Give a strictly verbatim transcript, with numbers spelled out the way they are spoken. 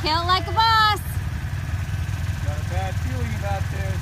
Kill it like a boss. Got a bad feeling about this.